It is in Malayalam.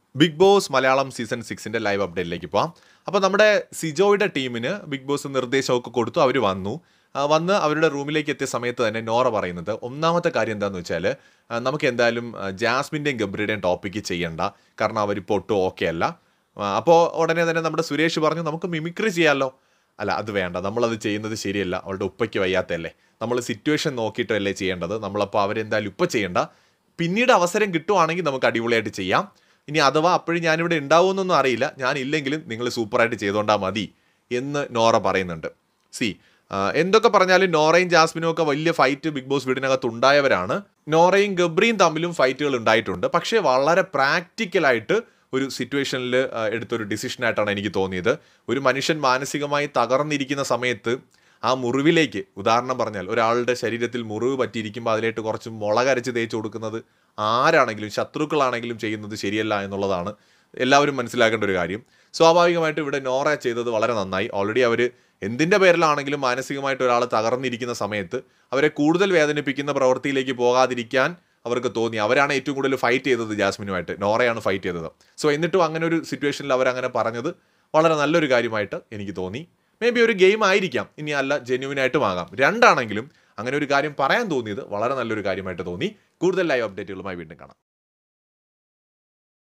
ബിഗ് ബോസ് മലയാളം സീസൺ 6ന്റെ ലൈവ് അപ്ഡേറ്റിലേക്ക് പോകാം. അപ്പോൾ നമ്മുടെ സിജോയുടെ ടീമിന് ബിഗ് ബോസ് നിർദ്ദേശമൊക്കെ കൊടുത്തു. അവർ വന്ന് അവരുടെ റൂമിലേക്ക് എത്തിയ സമയത്ത് തന്നെ നോറ പറയുന്നത് ഒന്നാമത്തെ കാര്യം എന്താണെന്ന് വെച്ചാൽ നമുക്ക് എന്തായാലും ജാസ്മിൻ്റെയും ഗബ്രിയുടെയും ടോപ്പിക്ക് ചെയ്യണ്ട, കാരണം അവരിപ്പോൾ ഒട്ടും ഓക്കെ അല്ല. അപ്പോൾ ഉടനെ തന്നെ നമ്മുടെ സുരേഷ് പറഞ്ഞു നമുക്ക് മിമിക്രി ചെയ്യാമല്ലോ. അല്ല, അത് വേണ്ട, നമ്മളത് ചെയ്യുന്നത് ശരിയല്ല, അവളുടെ ഉപ്പയ്ക്ക് വയ്യാത്തല്ലേ, നമ്മൾ സിറ്റുവേഷൻ നോക്കിയിട്ടല്ലേ ചെയ്യേണ്ടത്, നമ്മളപ്പോൾ അവരെന്തായാലും ഇപ്പോൾ ചെയ്യണ്ട, പിന്നീട് അവസരം കിട്ടുവാണെങ്കിൽ നമുക്ക് അടിപൊളിയായിട്ട് ചെയ്യാം. ഇനി അഥവാ അപ്പോഴും ഞാനിവിടെ ഉണ്ടാവുമെന്നൊന്നും അറിയില്ല, ഞാനില്ലെങ്കിലും നിങ്ങൾ സൂപ്പറായിട്ട് ചെയ്തുകൊണ്ടാൽ മതി എന്ന് നോറ പറയുന്നുണ്ട്. എന്തൊക്കെ പറഞ്ഞാലും നോറയും ജാസ്മിനും ഒക്കെ വലിയ ഫൈറ്റ് ബിഗ് ബോസ് വീടിനകത്ത് ഉണ്ടായവരാണ്. നോറയും ഗബ്രിയും തമ്മിലും ഫൈറ്റുകൾ ഉണ്ടായിട്ടുണ്ട്. പക്ഷേ വളരെ പ്രാക്ടിക്കലായിട്ട് ഒരു സിറ്റുവേഷനിൽ എടുത്തൊരു ഡിസിഷനായിട്ടാണ് എനിക്ക് തോന്നിയത്. ഒരു മനുഷ്യൻ മാനസികമായി തകർന്നിരിക്കുന്ന സമയത്ത് ആ മുറിവിലേക്ക്, ഉദാഹരണം പറഞ്ഞാൽ ഒരാളുടെ ശരീരത്തിൽ മുറിവ് പറ്റിയിരിക്കുമ്പോൾ അതിലേക്ക് കുറച്ച് മുളകരച്ച് തേച്ച് കൊടുക്കുന്നത് ആരാണെങ്കിലും ശത്രുക്കളാണെങ്കിലും ചെയ്യുന്നത് ശരിയല്ല എന്നുള്ളതാണ് എല്ലാവരും മനസ്സിലാക്കേണ്ട ഒരു കാര്യം. സ്വാഭാവികമായിട്ടും ഇവിടെ നോറ ചെയ്തത് വളരെ നന്നായി. ഓൾറെഡി അവർ എന്തിൻ്റെ പേരിലാണെങ്കിലും മാനസികമായിട്ട് ഒരാൾ തകർന്നിരിക്കുന്ന സമയത്ത് അവരെ കൂടുതൽ വേദനിപ്പിക്കുന്ന പ്രവൃത്തിയിലേക്ക് പോകാതിരിക്കാൻ അവർക്ക് തോന്നി. അവരാണ് ഏറ്റവും കൂടുതൽ ഫൈറ്റ് ചെയ്തത് ജാസ്മിനുമായിട്ട്, നോറയാണ് ഫൈറ്റ് ചെയ്തത്. എന്നിട്ടും അങ്ങനെ ഒരു സിറ്റുവേഷനിൽ അവരങ്ങനെ പറഞ്ഞത് വളരെ നല്ലൊരു കാര്യമായിട്ട് എനിക്ക് തോന്നി. മേ ബി ഒരു ഗെയിം ആയിരിക്കാം, ഇനി അല്ല ജെന്യുവിനായിട്ടും ആകാം. രണ്ടാണെങ്കിലും അങ്ങനെ ഒരു കാര്യം പറയാൻ തോന്നിയത് വളരെ നല്ലൊരു കാര്യമായിട്ട് തോന്നി. കൂടുതൽ ലൈവ് അപ്ഡേറ്റുകളുമായി വീണ്ടും കാണാം.